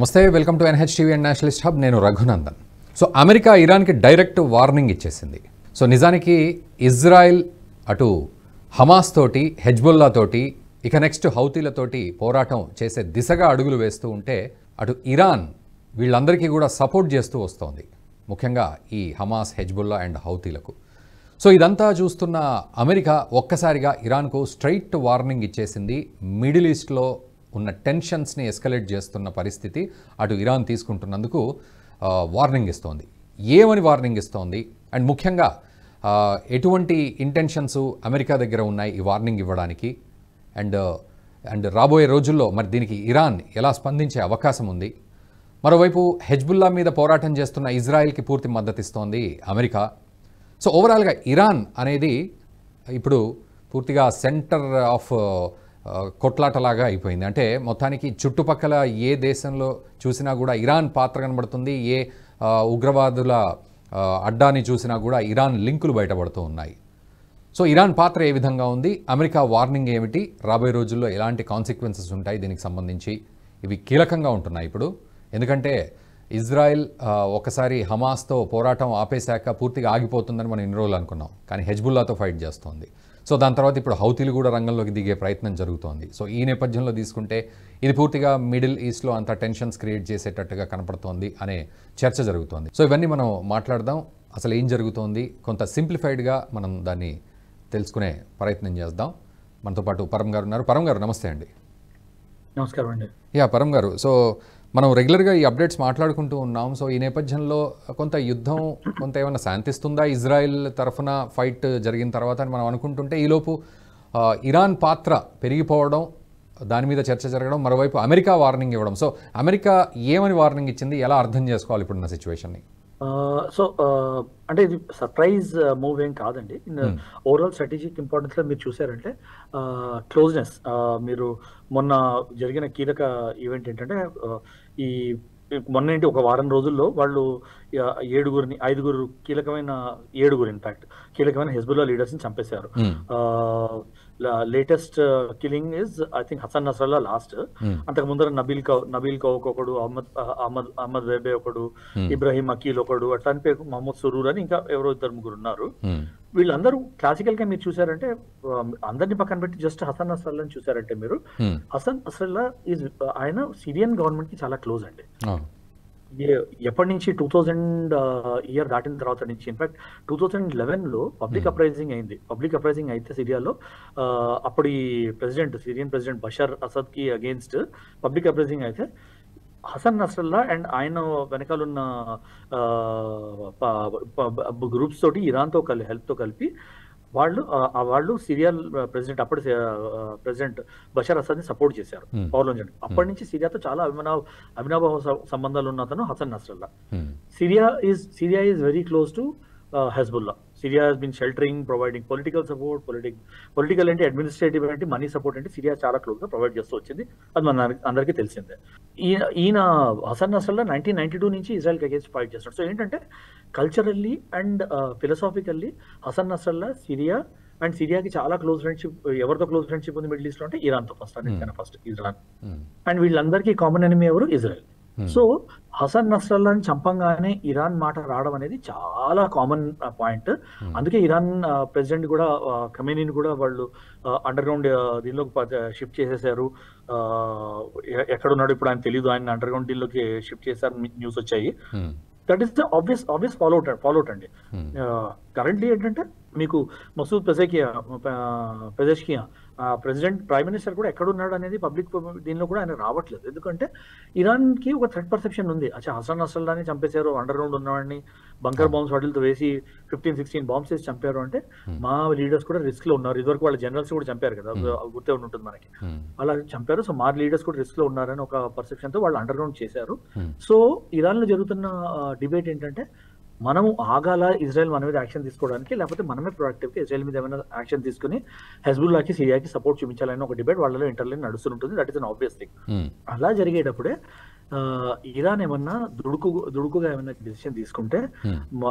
నమస్తే, welcome to NHTV and nationalist hub. నేను Raghunandan. So America ఇరాన్కి డైరెక్ట్ వార్నింగ్ ఇచ్చేసింది. సో నిజానికి ఇజ్రాయెల్ అటు హమాస్ తోటి, హెజ్బుల్లా తోటి, ఇక నెక్స్ట్ హౌతీలతోటి పోరాటం చేసే దిశగా అడుగులు వేస్తూ ఉంటే అటు ఇరాన్ వీళ్ళందరికీ కూడా సపోర్ట్ చేస్తూ వస్తోంది, ముఖ్యంగా ఈ హమాస్, హెజ్బుల్లా అండ్ హౌతీలకు. సో ఇదంతా చూస్తున్న అమెరికా ఒక్కసారిగా ఇరాన్కు స్ట్రైట్ వార్నింగ్ ఇచ్చేసింది. మిడిల్ ఈస్ట్లో ఉన్న టెన్షన్స్ని ఎస్కలేట్ చేస్తున్న పరిస్థితి అటు ఇరాన్ తీసుకుంటున్నందుకు వార్నింగ్ ఇస్తోంది. ఏమని వార్నింగ్ ఇస్తోంది అండ్ ముఖ్యంగా ఎటువంటి ఇంటెన్షన్స్ అమెరికా దగ్గర ఉన్నాయి ఈ వార్నింగ్ ఇవ్వడానికి, అండ్ రాబోయే రోజుల్లో మరి దీనికి ఇరాన్ ఎలా స్పందించే అవకాశం ఉంది. మరోవైపు హెజ్బుల్లా మీద పోరాటం చేస్తున్న ఇజ్రాయెల్కి పూర్తి మద్దతు ఇస్తోంది అమెరికా. సో ఓవరాల్గా ఇరాన్ అనేది ఇప్పుడు పూర్తిగా సెంటర్ ఆఫ్ కొట్లాటలాగా అయిపోయింది. అంటే మొత్తానికి చుట్టుపక్కల ఏ దేశంలో చూసినా కూడా ఇరాన్ పాత్ర కనబడుతుంది. ఏ ఉగ్రవాదుల అడ్డాని చూసినా కూడా ఇరాన్ లింకులు బయటపడుతూ ఉన్నాయి. సో ఇరాన్ పాత్ర ఏ విధంగా ఉంది, అమెరికా వార్నింగ్ ఏమిటి, రాబోయే రోజుల్లో ఎలాంటి కాన్సిక్వెన్సెస్ ఉంటాయి దీనికి సంబంధించి, ఇవి కీలకంగా ఉంటున్నాయి ఇప్పుడు. ఎందుకంటే ఇజ్రాయెల్ ఒకసారి హమాస్తో పోరాటం ఆపేశాక పూర్తిగా ఆగిపోతుందని మనం ఇన్ని రోజులు అనుకున్నాం, కానీ హెజ్బుల్లాతో ఫైట్ చేస్తోంది. సో దాని తర్వాత ఇప్పుడు హౌతీలు కూడా రంగంలోకి దిగే ప్రయత్నం జరుగుతోంది. సో ఈ నేపథ్యంలో తీసుకుంటే ఇది పూర్తిగా మిడిల్ ఈస్ట్లో అంత టెన్షన్స్ క్రియేట్ చేసేటట్టుగా కనపడుతోంది అనే చర్చ జరుగుతోంది. సో ఇవన్నీ మనం మాట్లాడదాం. అసలు ఏం జరుగుతోంది కొంత సింప్లిఫైడ్గా మనం దాన్ని తెలుసుకునే ప్రయత్నం చేద్దాం. మనతో పాటు పరం గారు ఉన్నారు. పరం గారు నమస్తే అండి. నమస్కారం అండి. పరం గారు, సో మనం రెగ్యులర్గా ఈ అప్డేట్స్ మాట్లాడుకుంటూ ఉన్నాం. సో ఈ నేపథ్యంలో కొంత యుద్ధం కొంత ఏమైనా శాంతిస్తుందా ఇజ్రాయెల్ తరఫున ఫైట్ జరిగిన తర్వాత అని మనం అనుకుంటుంటే, ఈలోపు ఇరాన్ పాత్ర పెరిగిపోవడం, దాని మీద చర్చ జరగడం, మరోవైపు అమెరికా వార్నింగ్ ఇవ్వడం. సో అమెరికా ఏమని వార్నింగ్ ఇచ్చింది, ఎలా అర్థం చేసుకోవాలి ఇప్పుడున్న సిచ్యువేషన్ని? సో అంటే ఇది సర్ప్రైజ్ మూవ్ ఏం కాదండి. ఓవరాల్ స్ట్రాటజిక్ ఇంపార్టెన్స్ లో మీరు చూసారంటే క్లోజ్నెస్. మీరు మొన్న జరిగిన కీలక ఈవెంట్ ఏంటంటే ఈ మొన్న ఏంటి ఒక వారం రోజుల్లో వాళ్ళు ఐదుగురు ఇన్ఫాక్ట్ కీలకమైన హెజ్బుల్లా లీడర్స్ ని చంపేశారు. Latest killing is I think Hassan Nasrallah last. అంతకు ముందర నబీల్ కౌక్ ఒకడు, అహ్మద్ వెబే ఒకడు, ఇబ్రాహిం అకీల్ ఒకడు, అట్లాంటి పేరు మహమ్మద్ సురూర్ అని ఇంకా ఎవరో ఇద్దరు ముగ్గురు ఉన్నారు. వీళ్ళందరూ క్లాసికల్ గా మీరు చూసారంటే అందరినీ పక్కన పెట్టి జస్ట్ హసన్ నస్రల్లాని చూసారంటే మీరు హసన్ నస్రల్లా ఆయన సిరియన్ గవర్నమెంట్ కి చాలా క్లోజ్ అండి. ఎప్పటి నుంచి 2000 ఇయర్ దాటిన తర్వాత నుంచి, ఇన్ఫాక్ట్ 2011లో పబ్లిక్ అప్రైజింగ్ అయింది. పబ్లిక్ అప్రైజింగ్ అయితే సిరియాలో అప్పటి సిరియన్ ప్రెసిడెంట్ బషర్ అసద్ కి అగేన్స్ట్ పబ్లిక్ అప్రైజింగ్ అయితే హసన్ నస్రల్లా అండ్ ఆయన వెనకాలన్న గ్రూప్స్ తోటి ఇరాన్తో హెల్ప్ తో కలిపి వాళ్ళు సిరియా అప్పటి ప్రెసిడెంట్ బషర్ అసద్ ని సపోర్ట్ చేశారు పవర్లో. అప్పటి నుంచి సిరియాతో చాలా అవినాభావ సంబంధాలు ఉన్న అతను Hassan Nasrallah. Syria is very close to Hezbollah. Syria has been sheltering, providing political support, political అంటే అడ్మినిస్ట్రేటివ్ అంటే మనీ సపోర్ట్ అంటే సిరియా చాలా క్లోజ్ గా ప్రొవైడ్ చేస్తూ వచ్చింది. అది మన అందరికీ తెలిసిందే. ఈయన హసన్ నస్రల్లా 1992 నుంచి ఇజ్రాయెల్ కి అగేన్స్ట్ ఫైట్ చేస్తాడు. సో ఏంటంటే culturally and philosophically Hassan Nasrallah సిరియాకి చాలా క్లోజ్ ఫ్రెండ్షిప్. ఎవరితో క్లోజ్ ఫ్రెండ్షిప్ ఉంది మిడిల్ ఈస్ట్ లో అంటే ఇరాన్తో ఫస్ట్ ఇరాన్. అండ్ వీళ్ళందరికీ కామన్ ఎనిమీ ఎవరు? ఇజ్రాయెల్. సో హసన్ నస్రల్లాని చంపంగానే ఇరాన్ మాట రావడం అనేది చాలా కామన్ పాయింట్. అందుకే ఇరాన్ ప్రెసిడెంట్ కూడా ఖమేనీని కూడా వాళ్ళు అండర్ గ్రౌండ్ దీనిలోకి షిఫ్ట్ చేసేసారు. ఎక్కడున్నాడు ఇప్పుడు ఆయన తెలియదు, ఆయన అండర్ గ్రౌండ్ దీనిలోకి షిఫ్ట్ చేశారు న్యూస్ వచ్చాయి. That is the obvious fallout అండి. కరెంట్లీ ఏంటంటే మీకు Masoud Pezeshkian president, prime minister కూడా ఎక్కడున్నాడు అనేది పబ్లిక్ దీనిలో కూడా ఆయన రావట్లేదు. ఎందుకంటే ఇరాన్ కి ఒక థ్రెట్ పర్సెప్షన్ ఉంది. హసన్ నస్రల్లాని చంపేశారు, అండర్ గ్రౌండ్ ఉన్నవాడిని బంకర్ బాంబ్స్ వాటితో వేసి 15-16 బాంబ్స్ వేసి చంపారు అంటే మా లీడర్స్ కూడా రిస్క్ లో ఉన్నారు. ఇదివరకు వాళ్ళ జనరల్స్ కూడా చంపారు కదా, గుర్తే ఉంటుంది మనకి. అలా చంపారు. సో మా లీడర్స్ కూడా రిస్క్ లో ఉన్నారని ఒక పర్సెప్షన్ తో వాళ్ళు అండర్ గ్రౌండ్ చేశారు. సో ఇరాన్ లో జరుగుతున్న డిబేట్ ఏంటంటే మనము ఆగాల ఇజ్రాయెల్ మన మీద యాక్షన్ తీసుకోవడానికి, లేకపోతే మనమే ప్రొయాక్టివ్ గా ఇజ్రాయెల్ మీద ఏమైనా యాక్షన్ తీసుకుని హెజ్బుల్లాకి, సిరియాకి సపోర్ట్ చూపించాలని ఒక డిబేట్ వాళ్ళలో ఇంటర్లైన్ నడుస్తుంటుంది. That is an obvious thing. అలా జరిగేటప్పుడే ఇరాన్ ఏమన్నా దుడుకుగా ఏమైనా డిసిషన్ తీసుకుంటే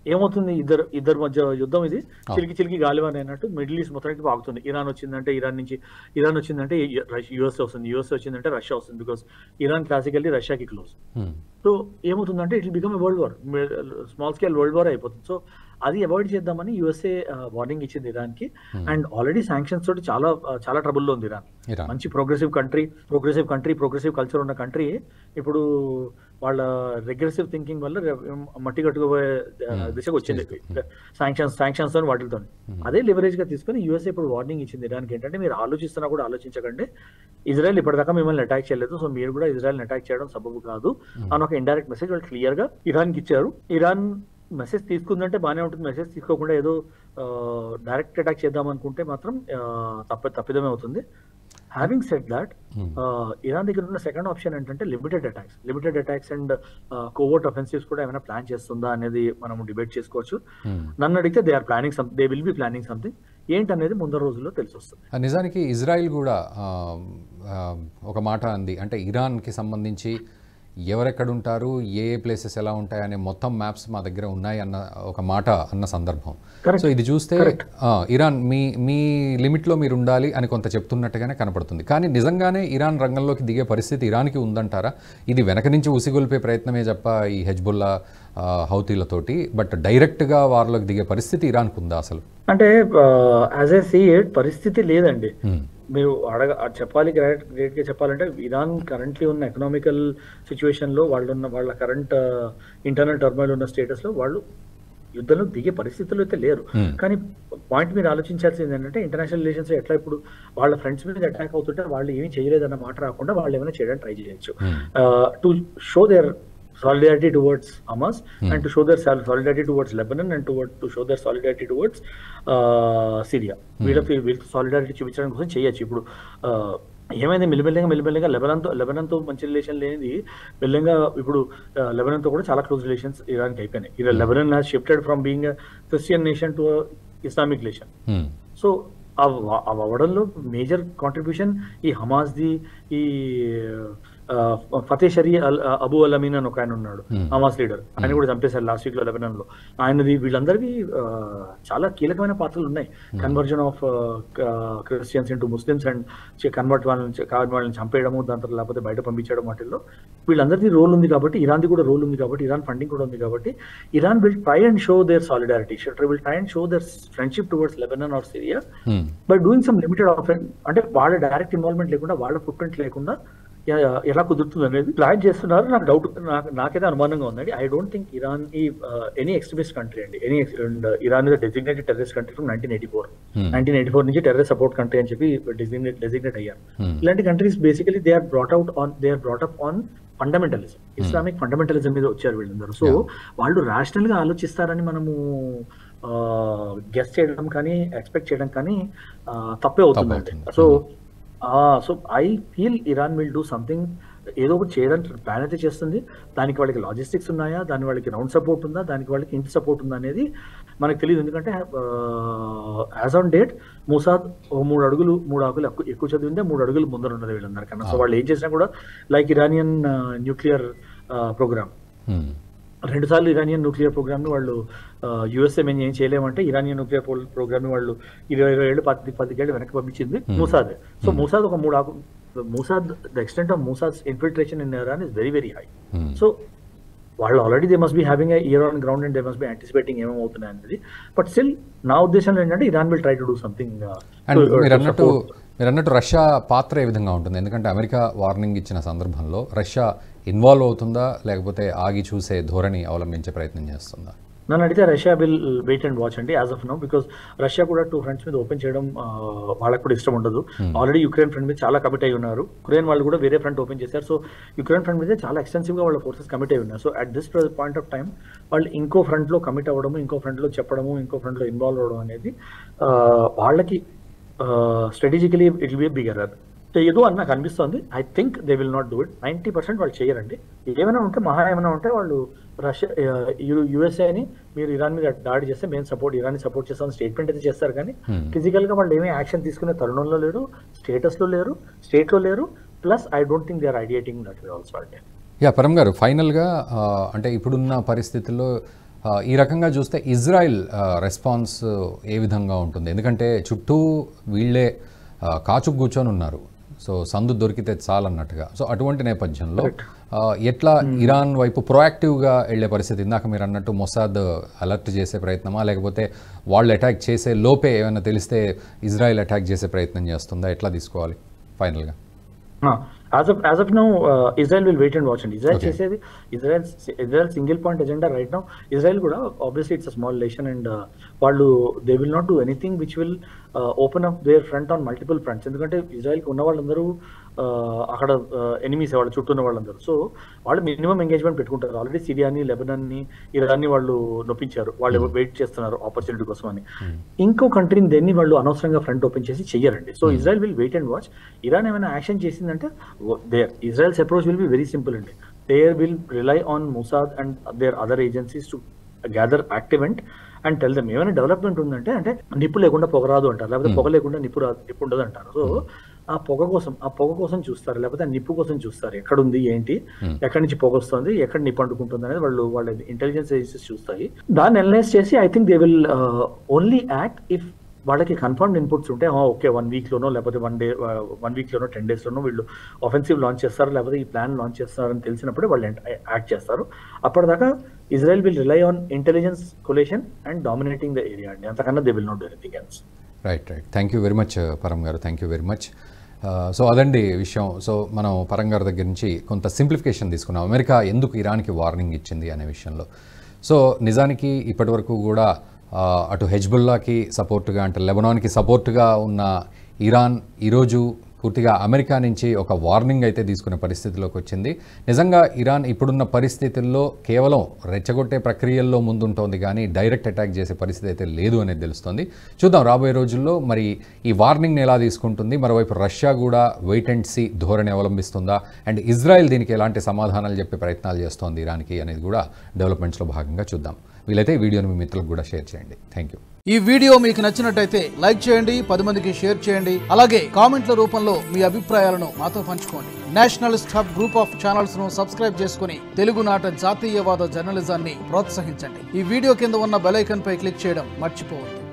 ఏమవుతుంది, ఇద్దరు మధ్య యుద్ధం ఇది, చిలికి గాలివాన్ అయినట్టు మిడిల్ ఈస్ట్ మొత్తానికి పాకుతుంది. ఇరాన్ వచ్చిందంటే ఇరాన్ వచ్చిందంటే యుఎస్ వస్తుంది, యుఎస్ వచ్చిందంటే రష్యా వస్తుంది, బికాస్ ఇరాన్ క్లాసికల్లీ రష్యాకి క్లోజ్. సో ఏమవుతుందంటే it will become a world war, small scale world war అయిపోతుంది. సో అది అవాయిడ్ చేద్దామని యుఎస్ఏ వార్నింగ్ ఇచ్చింది ఇరాన్కి. అండ్ ఆల్రెడీ శాంక్షన్స్ తోటి చాలా ట్రబుల్లో ఉంది ఇరాన్. మంచి ప్రోగ్రెసివ్ ప్రోగ్రెసివ్ కల్చర్ ఉన్న కంట్రీ ఇప్పుడు వాళ్ళ రెగ్రెసివ్ థింకింగ్ వల్ల మట్టి కట్టుకుపోయే దిశకు వచ్చింది శాంక్షన్స్ తో వాటితో. అదే లివరేజ్ గా తీసుకుని యుఎస్ఏ ఇప్పుడు వార్నింగ్ ఇచ్చింది ఇరాన్కి, ఏంటంటే మీరు ఆలోచిస్తున్నా కూడా ఆలోచించకండి, ఇజ్రాయెల్ ఇప్పటిదాకా మిమ్మల్ని అటాక్ చేయలేదు, సో మీరు కూడా ఇజ్రాయెల్ అటాక్ చేయడం సబబు కాదు అని ఒక ఇండైరెక్ట్ మెసేజ్ వాళ్ళు క్లియర్ గా ఇరాన్కి ఇచ్చారు. ఇరాన్ మెసేజ్ తీసుకుందంటే బాగానే ఉంటుంది, మెసేజ్ తీసుకోకుండా ఏదో డైరెక్ట్ అటాక్ చేద్దాం అనుకుంటే మాత్రం తప్పిదమే అవుతుంది. హ్యావింగ్ సెడ్ దాట్, ఇరాన్ దగ్గర ఉన్న సెకండ్ ఆప్షన్ ఏంటంటే limited attacks and covert offensives కూడా ఏమైనా ప్లాన్ చేస్తుందా అనేది మనం డిబేట్ చేసుకోవచ్చు. నన్ను అడిగితే they will be planning something. ఏంటనేది ముందర రోజుల్లో తెలిసి వస్తుంది. నిజానికి ఇజ్రాయిల్ కూడా ఒక మాట అంది, అంటే ఇరాన్కి సంబంధించి ఎవరెక్కడుంటారు, ఏ ప్లేసెస్ ఎలా ఉంటాయి అనే మొత్తం మ్యాప్స్ మా దగ్గర ఉన్నాయి అన్న ఒక మాట అన్న సందర్భం. సో ఇది చూస్తే ఇరాన్ మీ లిమిట్లో మీరు ఉండాలి అని కొంత చెప్తున్నట్టుగానే కనపడుతుంది. కానీ నిజంగానే ఇరాన్ రంగంలోకి దిగే పరిస్థితి ఇరాన్కి ఉందంటారా? ఇది వెనక నుంచి ఉసిగొల్పే ప్రయత్నమే తప్ప ఈ హెజ్బుల్లా హౌతీలతోటి, బట్ డైరెక్ట్గా వారిలోకి దిగే పరిస్థితి ఇరాన్కు ఉందా అసలు? అంటే యాజ్ ఏ సీ ఇట్ పరిస్థితి లేదండి. మీరు చెప్పాలి గ్రేట్గా చెప్పాలంటే ఇరాన్ కరెంట్లీ ఉన్న ఎకనామికల్ సిచ్యువేషన్లో వాళ్ళ కరెంట్ ఇంటర్నల్ టర్మాయిల్ ఉన్న స్టేటస్లో వాళ్ళు యుద్ధంలో దిగే పరిస్థితుల్లో అయితే లేరు. కానీ పాయింట్ మీరు ఆలోచించాల్సింది ఏంటంటే ఇంటర్నేషనల్ రిలేషన్స్ ఎట్లా ఇప్పుడు వాళ్ళ ఫ్రెండ్స్ మీద అటాక్ అవుతుంటే వాళ్ళు ఏమీ చేయలేదన్న మాట రాకుండా వాళ్ళు ఏమైనా చేయడానికి ట్రై చేయొచ్చు, to show their solidarity towards Hamas and to show their solidarity towards Lebanon and to show their solidarity towards Syria. వీళ్ళ సాలిడారిటీ చూపించడం కోసం చేయొచ్చు. ఇప్పుడు ఏమైంది మెల్లిమెల్లిగా లెబనాన్తో మంచి రిలేషన్ లేనిది మెల్లిగా ఇప్పుడు లెబనాన్తో కూడా చాలా క్లోజ్ రిలేషన్స్ ఇరాన్కి అయిపోయినాయి. Lebanon has shifted from being Christian nation to Islamic nation. So అవ్వడంలో మేజర్ కాంట్రిబ్యూషన్ ఈ హమాస్ది, ఈ ఫతే షరీ అబు అల్ అమీన్ అని ఒక ఆయన ఉన్నాడు, హమాస్ లీడర్, ఆయన కూడా చంపేశారు లాస్ట్ వీక్ లో లెబనాన్ లో. ఆయనది వీళ్ళందరికీ చాలా కీలకమైన పాత్రలు ఉన్నాయి. Conversion of Christians into Muslims and convert వాళ్ళని చంపేయడము, దాని తర్వాత లేకపోతే బయట పంపించడం, వాటిల్లో వీళ్ళందరిది రోల్ ఉంది. కాబట్టి ఇరాన్ది కూడా రోల్ ఉంది, కాబట్టి ఇరాన్ ఫండింగ్ కూడా ఉంది. కాబట్టి Iran will try and show their solidarity, will try and show their friendship towards Lebanon or Syria by doing some limited అంటే వాళ్ళ డైరెక్ట్ ఇన్వాల్వ్మెంట్ లేకుండా, వాళ్ళ ఫుట్ ప్రింట్ లేకుండా ఎలా కుదురుతుంది అనేది ప్లాన్ చేస్తున్నారు. నాకు డౌట్, నాకైతే అనుమానంగా ఉందండి. I don't think Iran any extremist country అండి, Iran is designated terrorist country from 1984 నుంచి టెర్రరిస్ట్ సపోర్ట్ కంట్రీ అని చెప్పి డెసిగ్నేట్ అయ్యారు. ఇలాంటి countries basically they are brought up on fundamentalism, Islamic fundamentalism మీద వచ్చారు వీళ్ళందరూ. సో వాళ్ళు రేషనల్ గా ఆలోచిస్తారని మనము గెస్ చేయడం కానీ ఎక్స్పెక్ట్ చేయడం కానీ తప్పే అవుతుంది. So I feel Iran will do something, ఏదో ఒకటి చేయడానికి ప్లాన్ అయితే చేస్తుంది. దానికి వాళ్ళకి లాజిస్టిక్స్ ఉన్నాయా, దానికి వాళ్ళకి రౌండ్ సపోర్ట్ ఉందా, దానికి వాళ్ళకి ఇంటి సపోర్ట్ ఉందా అనేది మనకు తెలియదు. ఎందుకంటే యాజ్ ఆన్ డేట్ మొసాద్ 3 అడుగులు ఎక్కువ చదివిందే 3 అడుగులు ముందర ఉన్నది వీళ్ళందరికన్నా. సో వాళ్ళు ఏం చేసినా కూడా లైక్ ఇరానియన్ న్యూక్లియర్ ప్రోగ్రామ్, 2 సార్లు ఇరానియన్ న్యూక్లియర్ ప్రోగ్రామ్ని వాళ్ళు యుఎస్ఏ మేము ఏం చేయలేమంటే ఇరానియన్ న్యూక్లియర్ ప్రోగ్రామ్ని వాళ్ళు 20 ఏళ్ళు 10 ఏళ్ళు వెనక్కి పంపించింది మూసాద్. సో మూసాద్ ఒక 3 Mossad, the extent of Mossad's infiltration in Iran is very very high. So వాళ్ళు already they must be having a ear on ground and they must be anticipating ఏమవుతున్నాయి అనేది. బట్ స్టిల్ నా ఉద్దేశంలో ఏంటంటే Iran will try to do something. మీరు అన్నట్టు Russia పాత్ర ఏ విధంగా ఉంటుంది? ఎందుకంటే అమెరికా వార్నింగ్ ఇచ్చిన సందర్భంలో రష్యా ఇన్వాల్వ్ అవుతుందా, లేకపోతే ఆగి చూసే ధోరణి అవలంబించే ప్రయత్నం చేస్తుందా? నన్ను అడిగితే Russia will wait and watch అండి as of now. Because Russia కూడా 2 ఫ్రంట్స్ మీద ఓపెన్ చేయడం వాళ్ళకి కూడా ఇష్టం ఉండదు. ఆల్రెడీ యుక్రెయిన్ ఫ్రంట్ మీద చాలా కమిట్ అయి ఉన్నారు. ఉక్రెయిన్ వాళ్ళు కూడా వేరే ఫ్రంట్ ఓపెన్ చేశారు. సో యుక్రెయిన్ ఫ్రంట్ మీద చాలా ఎక్స్టెన్సివ్ గా వాళ్ళ ఫోర్సెస్ కమిట్ అయి ఉన్నారు. So at this point of time వాళ్ళు ఇంకో ఫ్రంట్ లో కమిట్ అవ్వడము, ఇంకో ఫ్రంట్ లో చెప్పడము, ఇంకో ఫ్రంట్ లో ఇన్వాల్వ్ అవ్వడం అనేది వాళ్ళకి strategically it will be bigger. చేయదు అని నాకు అనిపిస్తుంది. I think they will not do it. 90% వాళ్ళు చేయరండి. ఏమైనా ఉంటే వాళ్ళు రష్యా యుఎస్ఏని మీరు ఇరాన్ మీద దాడి చేస్తే మేము ఇరాన్ని సపోర్ట్ చేస్తామని స్టేట్మెంట్ అయితే చేస్తారు. కానీ ఫిజికల్ గా వాళ్ళు ఏమీ యాక్షన్ తీసుకునే తరుణంలో లేరు, స్టేటస్లో లేరు, స్టేట్లో లేరు. Plus I don't think they are ideating that way also. అంటే పరం గారు, ఫైనల్గా అంటే ఇప్పుడున్న పరిస్థితుల్లో ఈ రకంగా చూస్తే ఇజ్రాయిల్ రెస్పాన్స్ ఏ విధంగా ఉంటుంది? ఎందుకంటే చుట్టూ వీళ్ళే కాచుకు కూర్చొని ఉన్నారు, సో సందు దొరికితే చాలన్నట్టుగా. సో అటువంటి నేపథ్యంలో ఎట్లా ఇరాన్ వైపు ప్రొయాక్టివ్గా వెళ్ళే పరిస్థితి? ఇందాక మీరు అన్నట్టు మొసాద్ అలర్ట్ చేసే ప్రయత్నమా, లేకపోతే వాళ్ళు అటాక్ చేసే లోపే ఏమైనా తెలిస్తే ఇజ్రాయెల్ అటాక్ చేసే ప్రయత్నం చేస్తుందా? ఎట్లా తీసుకోవాలి ఫైనల్గా? as of now, Israel will wait and watch. And Israel చేసేది Israel single point agenda right now. Israel కూడా obviously it's a small nation and వాళ్ళు they will not do anything which will open up their front on multiple fronts. ఎందుకంటే ఇజ్రాయెల్కి ఉన్న వాళ్ళందరూ అక్కడ enemies, వాళ్ళ చుట్టూ ఉన్న వాళ్ళందరూ. సో వాళ్ళు మినిమం ఎంగేజ్మెంట్ పెట్టుకుంటారు. ఆల్రెడీ సిరియాని, లెబనాన్ని, ఇరాన్ని వాళ్ళు నొప్పించారు. వాళ్ళు వెయిట్ చేస్తున్నారు ఆపర్చునిటీ కోసం అని. ఇంకో కంట్రీని దేన్ని వాళ్ళు అనవసరంగా ఫ్రంట్ ఓపెన్ చేసి చెయ్యరండి. So Israel will wait and watch. Iran ఏమైనా యాక్షన్ చేసిందంటే Israel's approach will be very simple. They will rely on Mossad and their other agencies to gather activant and tell them ఏమైనా development ఉందంటే, అంటే నిప్పు లేకుండా పొగ రాదు అంటారు, లేకపోతే పొగ లేకుండా నిప్పు ఉండదు అంటారు. సో ఆ పొగ కోసం చూస్తారు, లేకపోతే నిప్పు కోసం చూస్తారు. ఎక్కడుంది, ఏంటి, ఎక్కడి నుంచి పొగ వస్తుంది, ఎక్కడ నిప్పు అంటుకుంటుంది అనేది వాళ్ళ ఇంటెలిజెన్స్ ఏజెన్సీస్ చూస్తాయి. దాన్ని అనలైజ్ చేసి I think they will only act if వాళ్ళకి కన్ఫర్మ్డ్ ఇన్పుట్స్ ఉంటే, ఓకే 1 వీక్లోనో లేకపోతే 1 వీక్లోనో 10 డేస్లోనో వీళ్ళు ఆఫెన్సివ్ లాంచ్ చేస్తారు, లేకపోతే ఈ ప్లాన్ లాంచ్ చేస్తారని తెలిసినప్పుడే వాళ్ళు యాక్ట్ చేస్తారు. అప్పటిదాకా Israel will rely on intelligence collation and dominating the area అండి. అంతకన్నా they will not do anything else. Right. Thank you very much Param గారు, thank you very much. So అదండి విషయం. సో మనం పరం గారి దగ్గర నుంచి కొంత సింప్లిఫికేషన్ తీసుకున్నాం అమెరికా ఎందుకు ఇరాన్కి వార్నింగ్ ఇచ్చింది అనే విషయంలో. సో నిజానికి ఇప్పటి వరకు కూడా అటు హెజ్బుల్లాకి సపోర్టుగా, అంటే లెబనాన్కి సపోర్టుగా ఉన్న ఇరాన్ ఈరోజు పూర్తిగా అమెరికా నుంచి ఒక వార్నింగ్ అయితే తీసుకునే పరిస్థితిలోకి వచ్చింది. నిజంగా ఇరాన్ ఇప్పుడున్న పరిస్థితుల్లో కేవలం రెచ్చగొట్టే ప్రక్రియల్లో ముందుంటోంది, కానీ డైరెక్ట్ అటాక్ చేసే పరిస్థితి అయితే లేదు అనేది తెలుస్తుంది. చూద్దాం రాబోయే రోజుల్లో మరి ఈ వార్నింగ్ని ఎలా తీసుకుంటుంది. మరోవైపు రష్యా కూడా వెయిట్ అండ్ సీ ధోరణి అవలంబిస్తుందా, అండ్ ఇజ్రాయెల్ దీనికి ఎలాంటి సమాధానాలు చెప్పే ప్రయత్నాలు చేస్తోంది ఇరాన్కి అనేది కూడా డెవలప్మెంట్స్లో భాగంగా చూద్దాం. వీలైతే ఈ వీడియోని మీ మిత్రులకు కూడా షేర్ చేయండి. Thank you. ఈ వీడియో మీకు నచ్చినట్టయితే లైక్ చేయండి, 10 మందికి షేర్ చేయండి. అలాగే కామెంట్ల రూపంలో మీ అభిప్రాయాలను మాతో పంచుకోండి. Nationalist hub group of channels ను సబ్స్క్రైబ్ చేసుకుని తెలుగునాట జాతీయవాద జర్నలిజాన్ని ప్రోత్సహించండి. ఈ వీడియో కింద ఉన్న బెల్ ఐకాన్ పై క్లిక్ చేయడం మర్చిపోవద్దు.